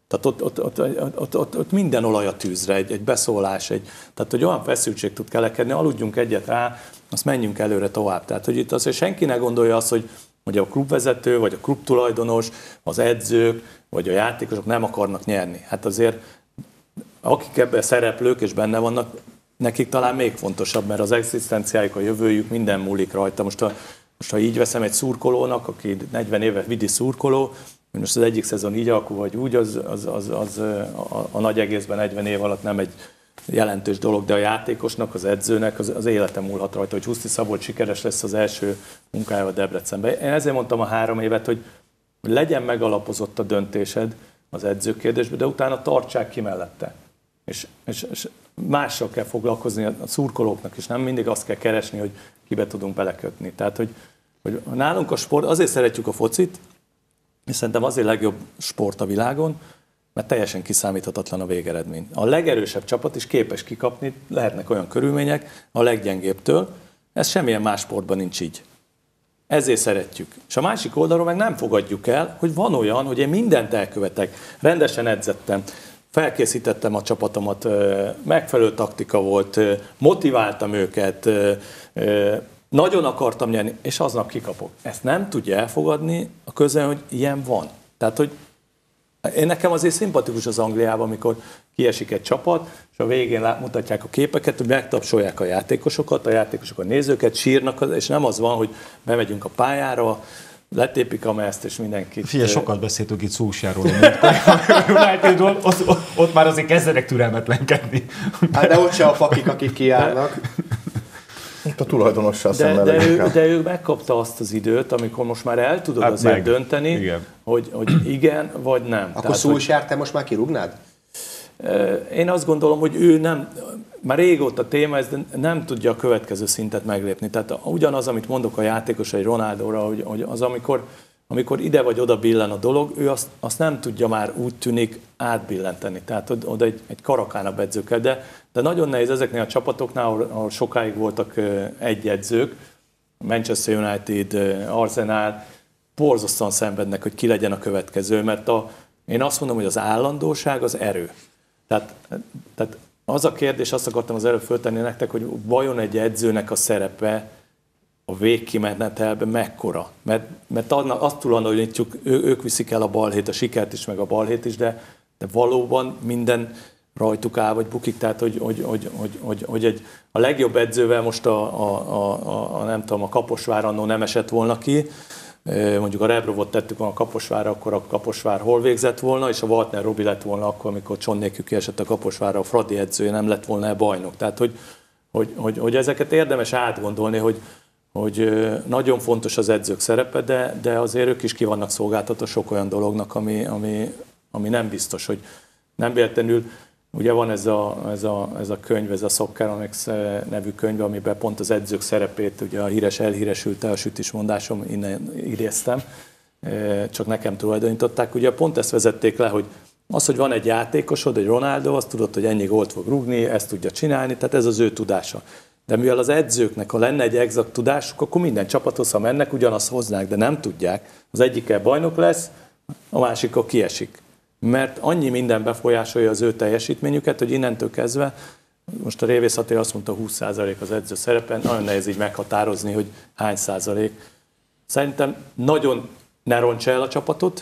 Tehát ott, ott, ott, ott, ott, ott minden olaj a tűzre, egy, egy beszólás, egy, tehát hogy olyan feszültség tud keletkedni, aludjunk egyet rá, azt menjünk előre tovább. Tehát, hogy itt azért senki ne gondolja azt, hogy, hogy a klubvezető, vagy a klubtulajdonos, az edzők, vagy a játékosok nem akarnak nyerni. Hát azért akik ebben szereplők és benne vannak, nekik talán még fontosabb, mert az egzisztenciájuk, a jövőjük, minden múlik rajta. Most, a, most ha így veszem egy szurkolónak, aki negyven éve vidi szurkoló, most az egyik szezon így alakul, vagy úgy, az, az, az, az a, a nagy egészben negyven év alatt nem egy jelentős dolog, de a játékosnak, az edzőnek az, az élete múlhat rajta, hogy Huszti Szabolcs sikeres lesz az első munkája Debrecenben. Én ezért mondtam a három évet, hogy legyen megalapozott a döntésed az edzőkérdésben, de utána tartsák ki mellette. És, és, és mással kell foglalkozni a szurkolóknak, és nem mindig azt kell keresni, hogy kibe tudunk belekötni. Tehát, hogy, hogy nálunk a sport, azért szeretjük a focit, és szerintem azért legjobb sport a világon, mert teljesen kiszámíthatatlan a végeredmény. A legerősebb csapat is képes kikapni, lehetnek olyan körülmények a leggyengébbtől, ez semmilyen más sportban nincs így. Ezért szeretjük. És a másik oldalról meg nem fogadjuk el, hogy van olyan, hogy én mindent elkövetek, rendesen edzettem, felkészítettem a csapatomat, megfelelő taktika volt, motiváltam őket, nagyon akartam nyerni, és aznap kikapok. Ezt nem tudja elfogadni a közel, hogy ilyen van. Tehát, hogy én nekem azért szimpatikus az Angliában, amikor kiesik egy csapat, és a végén mutatják a képeket, hogy megtapsolják a játékosokat, a játékosok a nézőket, sírnak, és nem az van, hogy bemegyünk a pályára, letépik a mezt, és mindenkit... Figyelj, sokat beszéltünk itt Szúsjáról, ott, ott, ott már azért kezdenek türelmetlenkedni. Hát de ott se a fakik, akik kiállnak. Itt a tulajdonossal de, szemben de, ő, de ő megkapta azt az időt, amikor most már el tudod hát azért meg. dönteni, igen. Hogy, hogy igen vagy nem. Akkor Szulsját te most már kirúgnád? Én azt gondolom, hogy ő nem, már régóta téma ez, de nem tudja a következő szintet meglépni. Tehát ugyanaz, amit mondok a játékos egy Ronaldóra, hogy, hogy az, amikor, amikor ide vagy oda billen a dolog, ő azt, azt nem tudja már úgy tűnik átbillenteni. Tehát oda egy, egy karakánabb edző kell, de, de nagyon nehéz ezeknél a csapatoknál, ahol, ahol sokáig voltak egy edzők, Manchester United, Arsenal, borzasztóan szenvednek, hogy ki legyen a következő, mert a, én azt mondom, hogy az állandóság az erő. Tehát, tehát az a kérdés, azt akartam az előbb föltenni nektek, hogy vajon egy edzőnek a szerepe a végkimenetelben mekkora? Mert, mert azt tulajdonítjuk, ő, ők viszik el a balhét, a sikert is, meg a balhét is, de, de valóban minden rajtuk áll, vagy bukik, tehát hogy, hogy, hogy, hogy, hogy, hogy egy, a legjobb edzővel most a, a, a, a, nem tudom, a Kaposvár annó nem esett volna ki, mondjuk a Rebrovot tettük volna a Kaposvárra, akkor a Kaposvár hol végzett volna, és a Waltner Robi lett volna akkor, amikor Csonnékű kiesett a Kaposvárra, a Fradi edzője nem lett volna bajnok. Tehát, hogy, hogy, hogy, hogy ezeket érdemes átgondolni, hogy, hogy nagyon fontos az edzők szerepe, de, de azért ők is ki vannak szolgáltatva sok olyan dolognak, ami, ami, ami nem biztos, hogy nem véletlenül. Ugye van ez a, ez a, ez a könyv, ez a Socceromics nevű könyv, amiben pont az edzők szerepét, ugye a híres elhíresült a sütismondásom, innen idéztem, csak nekem tulajdonították. Ugye pont ezt vezették le, hogy az, hogy van egy játékosod, egy Ronaldo, azt tudod, hogy ennyi gólt fog rúgni, ezt tudja csinálni, tehát ez az ő tudása. De mivel az edzőknek, ha lenne egy exakt tudásuk, akkor minden csapathoz, ha mennek, ugyanazt hoznák, de nem tudják. Az egyikkel bajnok lesz, a másikkal kiesik. Mert annyi minden befolyásolja az ő teljesítményüket, hogy innentől kezdve, most a Révész Attila azt mondta, húsz százalék az edző szerepen, nagyon nehéz így meghatározni, hogy hány százalék. Szerintem nagyon ne rontsa el a csapatot,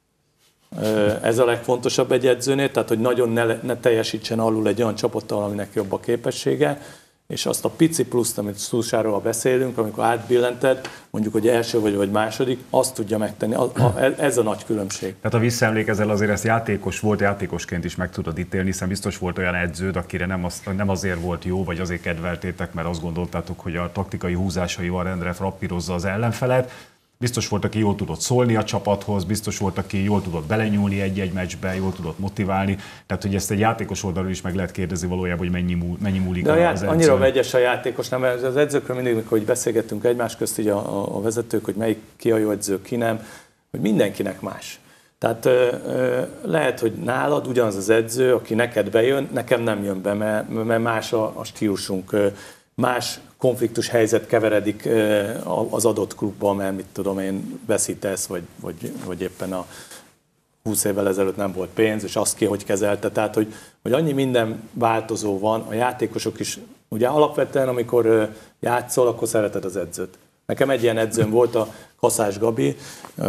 ez a legfontosabb egy edzőnél, tehát hogy nagyon ne, ne teljesítsen alul egy olyan csapattal, aminek jobb a képessége, és azt a pici pluszt, amit Szulsáról beszélünk, amikor átbillented, mondjuk, hogy első vagy, vagy második, azt tudja megtenni. A, a, ez a nagy különbség. Tehát ha visszaemlékezel, azért ezt játékos volt, játékosként is meg tudod ítélni, hiszen biztos volt olyan edződ, akire nem, az, nem azért volt jó, vagy azért kedveltétek, mert azt gondoltátok, hogy a taktikai húzásaival rendre frappírozza az ellenfelet. Biztos volt, aki jól tudott szólni a csapathoz, biztos volt, aki jól tudott belenyúlni egy-egy meccsbe, jól tudott motiválni. Tehát, hogy ezt egy játékos oldalról is meg lehet kérdezni valójában, hogy mennyi, múl, mennyi múlik de az ját, edző. Annyira vegyes a játékos, nem, az edzőkről mindig, amikor beszélgettünk egymás közt, így a, a vezetők, hogy melyik ki a jó edző, ki nem, hogy mindenkinek más. Tehát ö, ö, lehet, hogy nálad ugyanaz az edző, aki neked bejön, nekem nem jön be, mert, mert más a, a stílusunk, más konfliktus helyzet keveredik az adott klubban, mert mit tudom én, veszítesz, vagy, vagy, vagy éppen a húsz évvel ezelőtt nem volt pénz, és azt ki, hogy kezelte. Tehát, hogy, hogy annyi minden változó van, a játékosok is, ugye alapvetően, amikor játszol, akkor szereted az edzőt. Nekem egy ilyen edzőm volt a Kaszás Gabi,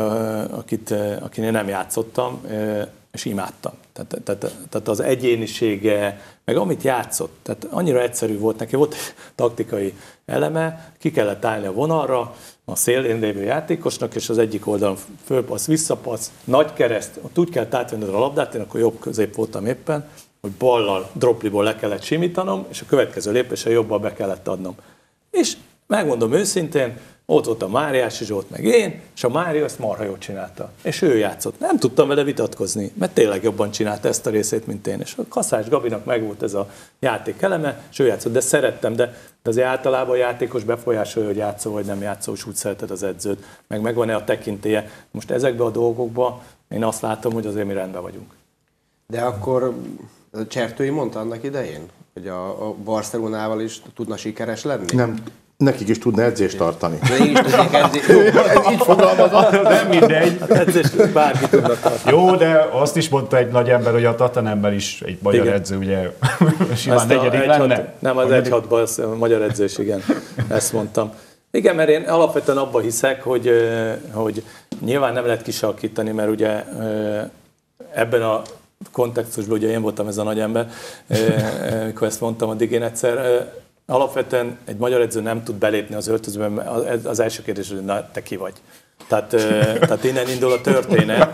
akit, akinél nem játszottam, és imádtam. Tehát, tehát, tehát az egyénisége, meg amit játszott, tehát annyira egyszerű volt neki, volt egy taktikai eleme, ki kellett állni a vonalra, a szélén lévő játékosnak, és az egyik oldalon fölpassz, visszapassz, nagy kereszt, ott úgy kellett átvenned a labdát, én akkor jobb közép voltam éppen, hogy ballal, dropliból le kellett simítanom, és a következő lépésre jobban be kellett adnom. És megmondom őszintén, ott volt a Máriási Zsolt, meg én, és a Mária ezt marha jól csinálta. És ő játszott. Nem tudtam vele vitatkozni, mert tényleg jobban csinálta ezt a részét, mint én. És a Kaszás Gabinak megvolt ez a játék eleme, és ő játszott, de szerettem, de, de azért általában a játékos befolyásolja, hogy játszol vagy nem játszol, és úgy szereted az edzőt, meg megvan-e a tekintélye. Most ezekben a dolgokban én azt látom, hogy azért mi rendben vagyunk. De akkor Csertői mondta annak idején, hogy a, a Barcelonával is tudna sikeres lenni? Nem. Nekik is tudna edzést tartani. De én is tudnék edzést. Így fogalmazott. Nem mindegy. Hát edzést bárki tudna tartani. Jó, de azt is mondta egy nagy ember, hogy a Tatanemben is egy magyar igen. edző, ugye simán Ezt negyedik lenne. Hat, nem, az egy hatban a magyar edzős, igen. Ezt mondtam. Igen, mert én alapvetően abban hiszek, hogy, hogy nyilván nem lehet kisarkítani, mert ugye ebben a kontextusban, ugye én voltam ez a nagy ember, amikor ezt mondtam addig én egyszer, alapvetően egy magyar edző nem tud belépni az öltözőben, az első kérdés, hogy na, te ki vagy. Tehát, tehát innen indul a történet.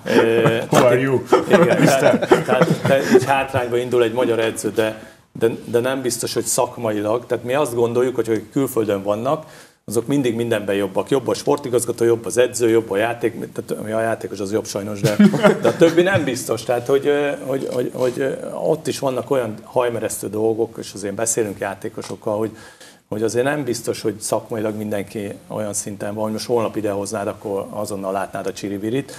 Who are you? Igen, tehát, tehát, tehát egy hátrányba indul egy magyar edző, de, de, de nem biztos, hogy szakmailag. Tehát mi azt gondoljuk, hogy akik külföldön vannak, azok mindig mindenben jobbak. Jobb a sportigazgató, jobb az edző, jobb a játék, tehát a játékos az jobb sajnos, de, de a többi nem biztos. Tehát, hogy, hogy, hogy, hogy ott is vannak olyan hajmeresztő dolgok, és azért beszélünk játékosokkal, hogy, hogy azért nem biztos, hogy szakmailag mindenki olyan szinten van, hogy most holnap idehoznád, akkor azonnal látnád a csiribirit.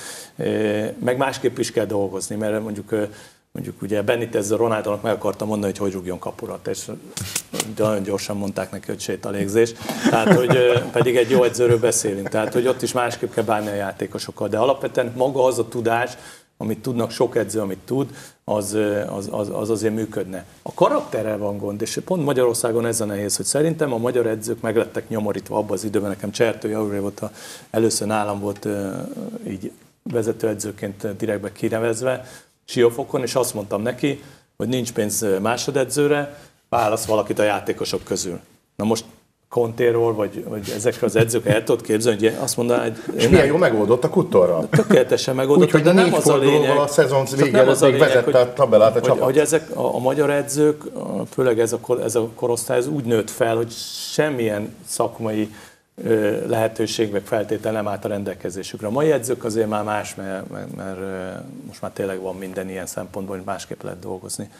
Meg másképp is kell dolgozni, mert mondjuk Mondjuk ugye Benitez a Ronaldónak meg akarta mondani, hogy hogy rúgjon kapura, és nagyon gyorsan mondták neki, hogy sétalégzés. Tehát, hogy pedig egy jó edzőről beszélünk. Tehát, hogy ott is másképp kell bánni a játékosokkal. De alapvetően maga az a tudás, amit tudnak sok edző, amit tud, az, az, az, az azért működne. A karakterrel van gond, és pont Magyarországon ez a nehéz, hogy szerintem a magyar edzők meg lettek nyomorítva abban az időben. Nekem Csertői Auré volt, a, először nálam volt így vezetőedzőként direktbe kinevezve, Siófokon, és azt mondtam neki, hogy nincs pénz másodedzőre, válasz valakit a játékosok közül. Na most Contéról, vagy, vagy ezekről az edzők el tudod képzelni, hogy azt mondaná, hogy... És milyen jó megoldott a Kuttorral. Tökéletesen megoldott, úgy, hogy de nem négy az a lényeg. a szezon végén vezette hogy, a tabellát a csapat. Hogy, hogy ezek a, a magyar edzők, főleg ez a, ez a korosztály, ez úgy nőtt fel, hogy semmilyen szakmai lehetőség, meg feltétel nem állt a rendelkezésükre. A mai edzők azért már más, mert, mert, mert most már tényleg van minden ilyen szempontból, hogy másképp lehet dolgozni.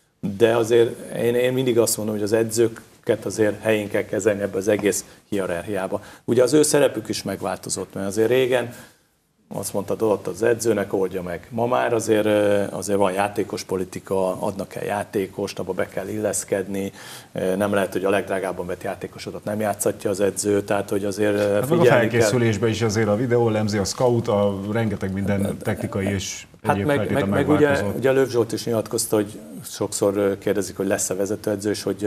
De azért én, én mindig azt mondom, hogy az edzőket azért helyén kell kezelni ebbe az egész hierarchiába. Ugye az ő szerepük is megváltozott, mert azért régen azt mondtad, ott az edzőnek oldja meg. Ma már azért, azért van játékos politika, adnak el játékost, abba be kell illeszkedni, nem lehet, hogy a legdrágábban vett játékosodat nem játszatja az edző, tehát hogy azért hát figyelni kell. A felkészülésben is azért a videó elemzi, a scout, a rengeteg minden technikai és hát egyéb meg, feltétel meg, meg ugye, megváltozott. ugye Löw Zsolt is nyilatkozta, hogy sokszor kérdezik, hogy lesz-e vezetőedző, és hogy,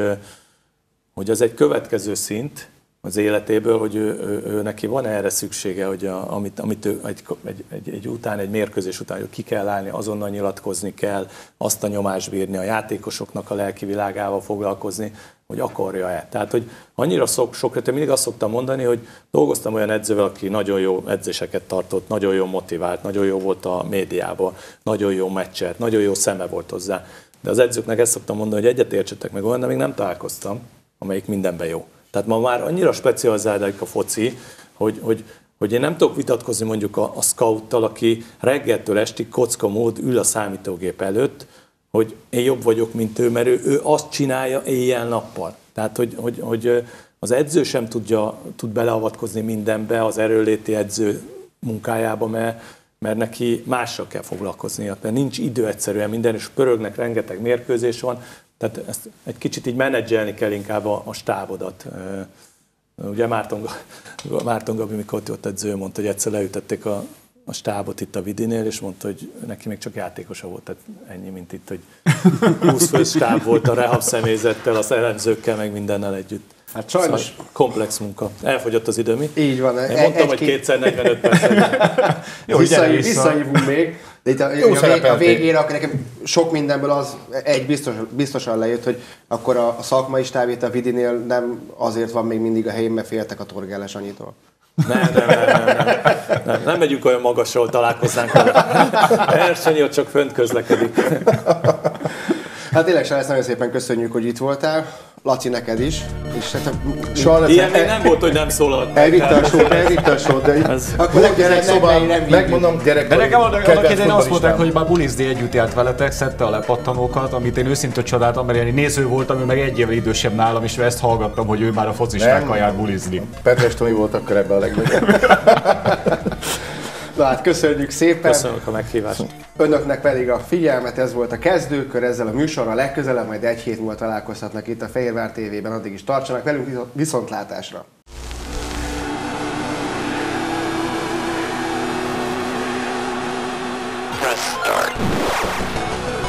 hogy az egy következő szint az életéből, hogy ő, ő, ő neki van erre szüksége, hogy a, amit, amit ő egy, egy, egy, egy után, egy mérkőzés után, hogy ki kell állni, azonnal nyilatkozni kell, azt a nyomást bírni, a játékosoknak a lelki világával foglalkozni, hogy akarja-e. Tehát, hogy annyira szok, sokra, mindig azt szoktam mondani, hogy dolgoztam olyan edzővel, aki nagyon jó edzéseket tartott, nagyon jó motivált, nagyon jó volt a médiában, nagyon jó meccset, nagyon jó szeme volt hozzá. De az edzőknek ezt szoktam mondani, hogy egyetértsetek meg olyan, de még nem találkoztam, amelyik mindenben jó. Tehát ma már annyira specializálódik a foci, hogy, hogy, hogy én nem tudok vitatkozni mondjuk a, a scouttal, aki reggeltől estig kocka mód ül a számítógép előtt, hogy én jobb vagyok, mint ő, mert ő, ő azt csinálja éjjel-nappal. Tehát, hogy, hogy, hogy az edző sem tudja, tud beleavatkozni mindenbe, az erőléti edző munkájába, mert, mert neki mással kell foglalkoznia. Mert nincs idő egyszerűen minden, és pörögnek, rengeteg mérkőzés van. Tehát ezt egy kicsit így menedzselni kell inkább a, a stábodat. Ugye Márton, Márton Gabi, mikor ott edző mondta, hogy egyszer leütették a a stábot itt a Vidinél, és mondta, hogy neki még csak játékosa volt, tehát ennyi, mint itt, hogy húsz fős stáb volt a rehab személyzettel, az elemzőkkel, meg mindennel együtt. Hát sajnos... Szóval komplex munka. Elfogyott az idő, mi? Így van. Én mondtam, egy, hogy kétszer negyvenöt perc. Jó, Visszahív, visszahívunk még, de itt a, a, a végére akkor nekem sok mindenből az egy biztos, biztosan lejött, hogy akkor a, a szakmai stáb itt a Vidinél nem azért van még mindig a helyén, mert féltek a Torgálás Anyitól. Nem, nem, nem, nem, nem, nem, nem megyünk olyan magasról, találkoznánk vele. Ersenyi ott csak fönt közlekedik. Hát tényleg, Sállesz, nagyon szépen köszönjük, hogy itt voltál. Laci, neked is. És hát, Sajnos, ilyen még nem volt, hogy nem szólalt meg. Elvitte a sót, elvitte a sót, de Ez... akkor Volt gyerekszobám, megmondom, gyerek. De nekem annak idején azt mondták, hogy már bulizni együtt járt veletek, szedte a lepattanókat, amit én őszintén csodáltam, mert én néző voltam, ő meg egy évvel idősebb nálam, és ezt hallgattam, hogy ő már a focistákkal jár bulizni. Petres Tomi volt akkor ebben a legnagyobb. Na hát köszönjük szépen. Köszönjük a meghívást. Önöknek pedig a figyelmet, ez volt a kezdőkör, ezzel a műsorral legközelebb, majd egy hét múlva találkozhatnak itt a Fehérvár té vében, addig is tartsanak velünk, viszontlátásra! Press start.